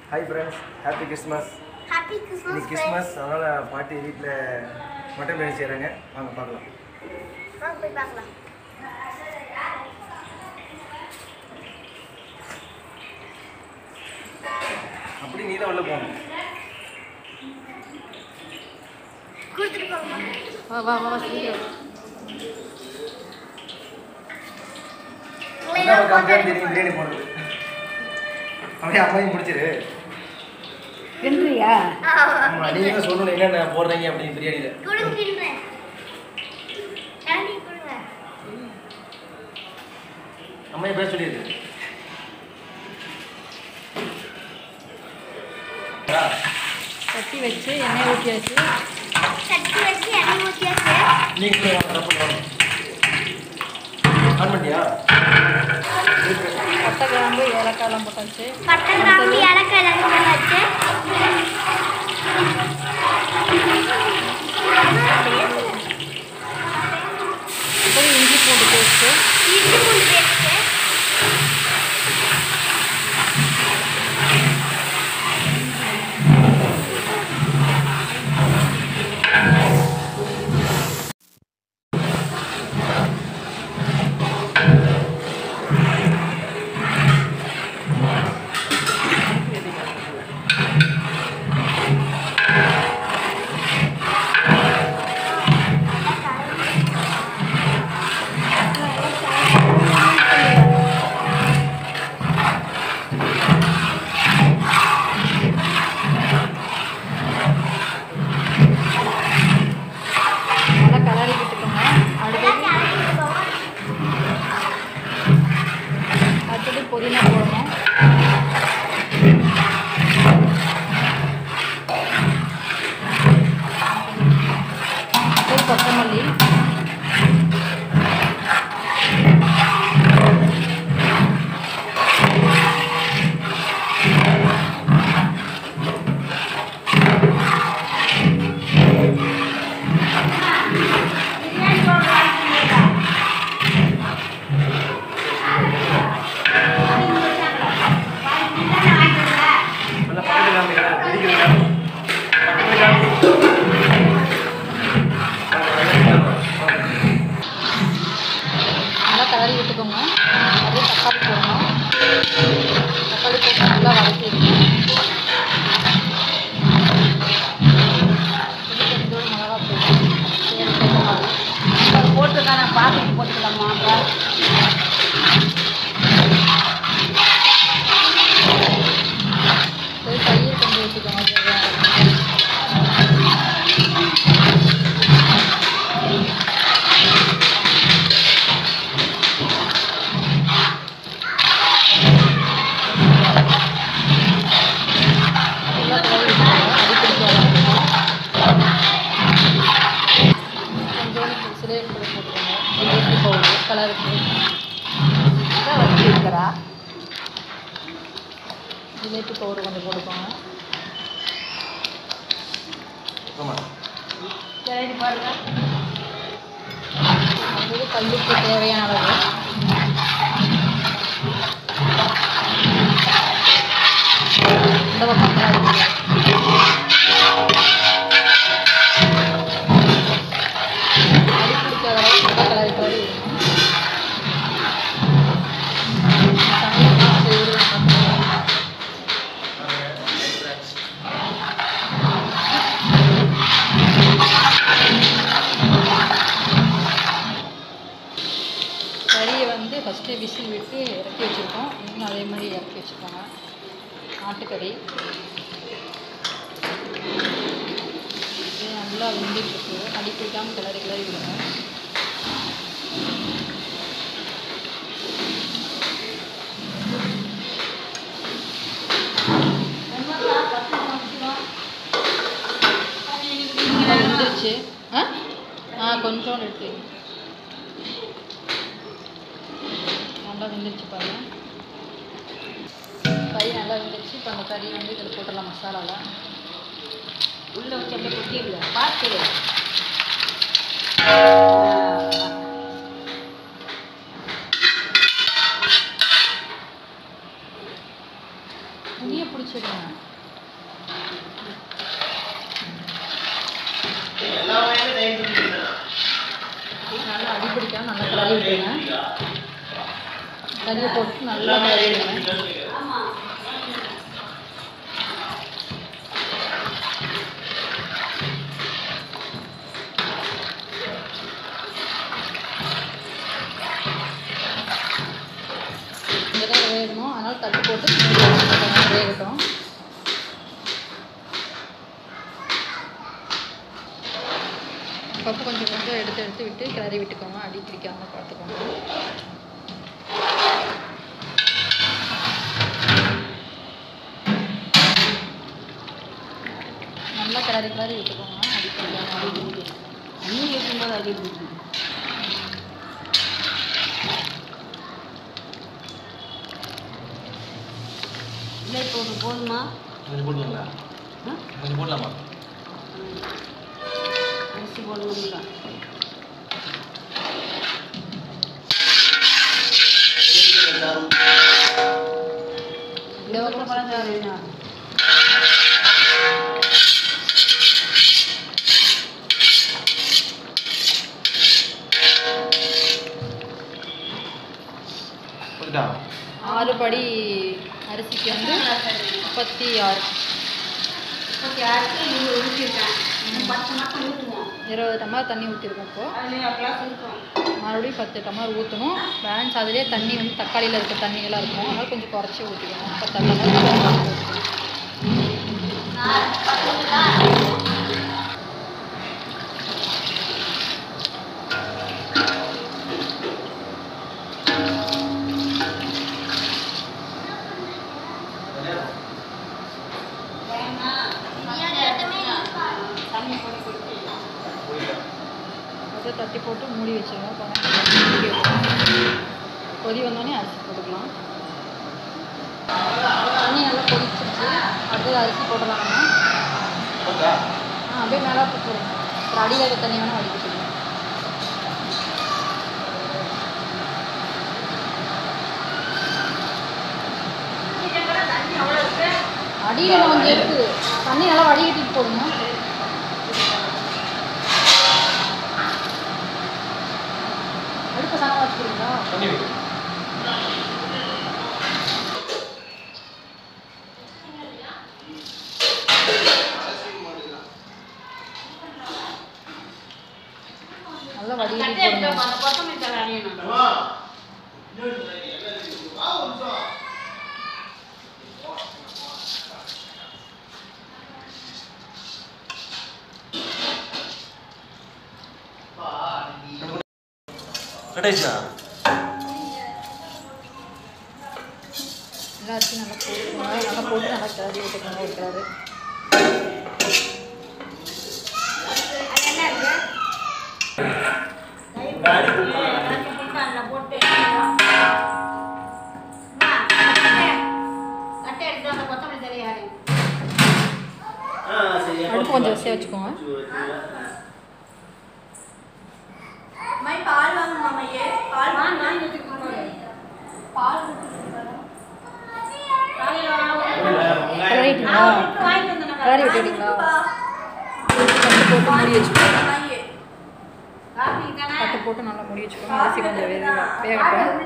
Hi friends, happy Christmas. Happy Christmas. இன்னைக்கு Christmas அதனால பாட்டி வீட்ல மட்டன் பிரியாணி செய்றாங்க. வாங்க பார்க்கலாம். வாங்க போய் பார்க்கலாம். அப்படி நீ தான் உள்ள போணும். கூட்டிட்டு போங்க. வா சீக்கிரம். பிரியாணி போடுறது. அப்படியே அம்மாவையும் பிடிச்சிரு. கிண்டுறியா? ஆமா, நீங்க தான் சொல்லணும் என்னென்ன போடுறீங்க அப்படின்னு பிரியாணியில. குடுக்கின்றேன். யானி குடுங்க. அம்மையை பேச சொல்லியிருக்கு. சட்டி வச்சு எண்ணெய் ஊற்றியாச்சு. சட்டி வச்சு எண்ணெய் ஊற்றியாச்சு. நீங்க ஆன் பண்ணியா? பட்டை கிராம்பு ஏலக்காயெல்லாம் போட்டாச்சு. பட்டை கிராம்பு ஏலக்காய் எல்லாம் போட்டாச்சு. அப்புறம் இஞ்சி பூண்டு பேஸ்ட்டு. இஞ்சி பூண்டு பேஸ்ட்டு. புதினா போடணும். கொத்தமல்லி, கலரி விட்டுக்கோங்க. அப்படியே தக்காளி போடணும். தக்காளி போட்டு நல்லா வதக்கிடணும். கொஞ்சோடு மிளகா போட்டு போட்டுருக்கேன். நான் பார்த்துட்டு போட்டுக்கலாமா? போய் பையன் கொஞ்சம் வச்சுக்கோங்க. கலருக்கு வச்சுருக்கிறா ஜிலேபி பவுடர் கொஞ்சம் போட்டுக்கோங்க. சரி பாருங்க. அது கல்லுக்கு தேவையான அளவு. இந்த பக்கம் கறியை வந்து ஃபஸ்ட்டு விசில் விட்டு இறக்கி வச்சுருக்கோம். இன்னும் அதே மாதிரி இறக்கி வச்சுருக்காங்க. ஆட்டுக்கறி இது நல்லா வெந்துட்டுருக்கு. அடி பிடிக்காமல் கிளறி விடுங்க. வெந்துருச்சு. கொஞ்சோண்டு எடுத்து நல்லா வெந்துருச்சு பாருங்கள். கறி நல்லா வெந்துருச்சு. இப்போ அந்த கறி வந்து இதில் போட்டுடலாம். மசாலாவில் உள்ளே வச்சு அப்படியே கொட்டிடல. பார்த்து முடிய பிடிச்சிடுங்க. நல்லா அடி பிடிக்காம நல்லா கிளறி விட்டுருங்க. கறியை போட்டு நல்லா கிளறி விடுங்க. இங்கதான் வேகணும், அதனால தட்டு போட்டு வேகட்டும். பப்பு கொஞ்சம் கொஞ்சம் எடுத்து விட்டு கிளறி விட்டுக்கோங்க. அடி பிடிக்காமல் பார்த்துக்கோங்க. நல்லா கிளறி விட்டுக்கோங்க. அடி பிடிக்காமல் தண்ணி வைக்கும்போது அடி பிடிக்கும். இல்லை இப்போ போதுமா? கொஞ்சம் போடுங்களா? கொஞ்சம் போடலாமா? அரிசி போடணுங்களா? இந்த பழம் தேவையா? ஆறு படி அரிசிக்கு வந்து 36 20 டம்ளர் தண்ணி ஊற்றிருக்கோம். இப்போது மறுபடியும் 10 டம்ளர் ஊற்றணும். பேலன்ஸ் அதிலே தண்ணி வந்து தக்காளியில் இருக்க தண்ணியெல்லாம் இருக்கும். அதனால் கொஞ்சம் குறைச்சி ஊற்றிக்கணும். 10 டம்ளர் தட்டி போட்டு மூடி வச்சுருங்க. கொதி வந்தோடனே அரிசி போட்டுக்கலாம். தண்ணி நல்லா கொதிச்சிருச்சு. அடுத்தது அரிசி போடலாம். அப்படியே மேலே போட்டுருங்க. அப்புறம் அடியாக தண்ணி வேணால் வடிக்கிட்டுருங்க. அடியில் கொஞ்சம் இருக்குது. தண்ணி நல்லா வடிகட்டிட்டு போடுங்க. அடுப்பு சாணம் வச்சுக்கிறீங்களா? நல்லா வடிகட்டி போடுங்க. கடைசியா எல்லா அரிசியும் நல்லா போட்டு நல்லா கிளறி விட்டுக்கோங்க. ஒரு கிளறு அடுப்பு கொஞ்சம் வசதியாக வச்சுக்கோங்க. பால் வாங்கணுமா மையே? பால் பால் கிளறிட்டீங்களா? கிளறி விட்டுட்டீங்களா? தட்டு போட்டு மூடி வச்சுக்கோங்க. தட்டு போட்டு நல்லா மூடி வச்சுக்கோங்க. அரிசி கொஞ்சம் வேகட்டும்.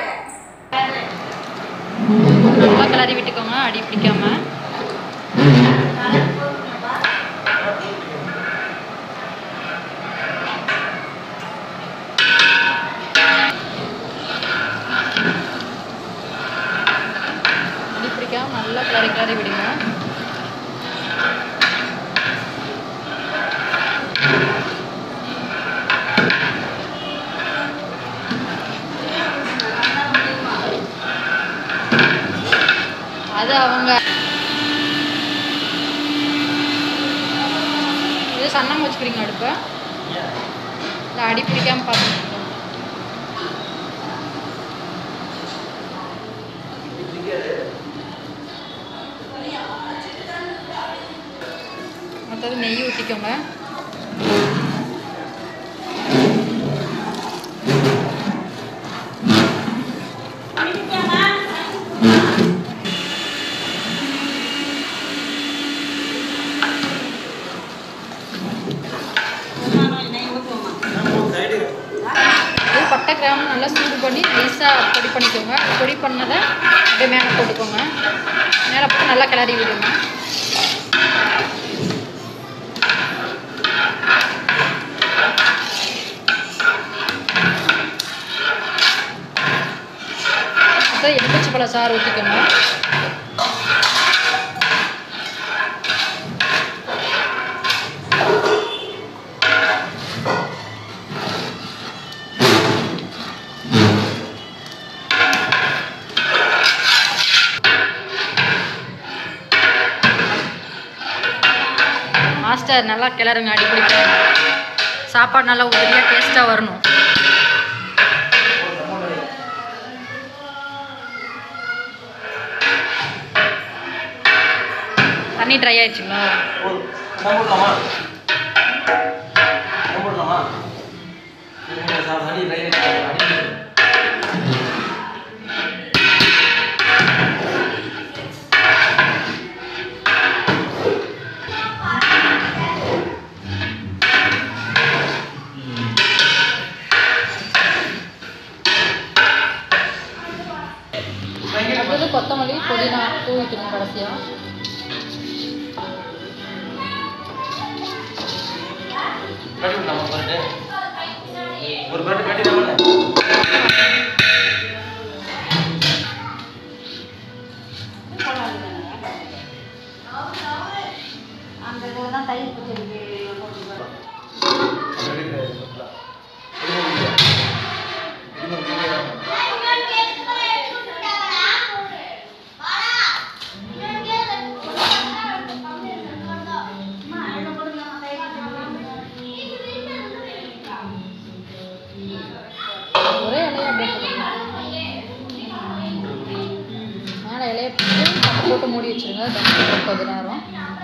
நல்லா கிளறி விட்டுக்கோங்க. அடி பிடிக்காம. நல்லா கிளறி விடுங்க. அது அவங்க இது சன்னம் வச்சுக்கிறீங்க அடுப்பை. இல்லை அடி பிடிக்காமல் பார்த்துக்கோங்க. மற்றது நெய் ஊற்றிக்கோங்க. பண்ணதை அப்படியே மேலே போட்டுக்கோங்க. மேலே போட்டு நல்லா கிளறி விடுங்க. அப்புறம் எலுமிச்சம்பழ சாறு ஊற்றிக்கணும். மாஸ்டர் நல்லா கிளறுங்க, அடிப்பிடிக்க சாப்பாடு நல்லா உதவியாக டேஸ்ட்டாக வரணும். தண்ணி ட்ரை ஆயிடுச்சுங்களா? அடுத்தது கொத்தமல்லி புதினா தூவிக்கணும் கடைசியாக. ஒரு பேட்டு கட்டிடுவோம். ஒரே இலையை அப்படியே மேலே இலையை போட்டு மூடி வச்சுருங்க. தண்ணி கொஞ்ச நேரம்.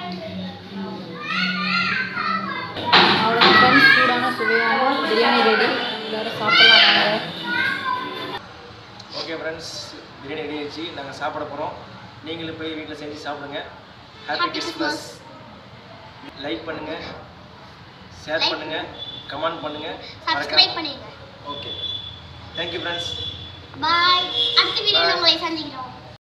அவ்வளோ ஃப்ரெண்ட்ஸ், சூடான சுவையான பிரியாணி ரெடி. எல்லோரும் சாப்பிட்லாம் வாங்க. ஓகே ஃப்ரெண்ட்ஸ், பிரியாணி ரெடி ஆயிடுச்சு. நாங்கள் சாப்பிட போகிறோம். நீங்களும் போய் வீட்டில் செஞ்சு சாப்பிடுங்க. Happy Christmas. லைக் பண்ணுங்கள், ஷேர் பண்ணுங்கள், கமெண்ட் பண்ணுங்கள், சப்ஸ்கிரைப் பண்ணிடுங்க. Okay, thank you friends. பாய். அடுத்த வீடியோவில் உங்களை சந்திக்கிறோம்.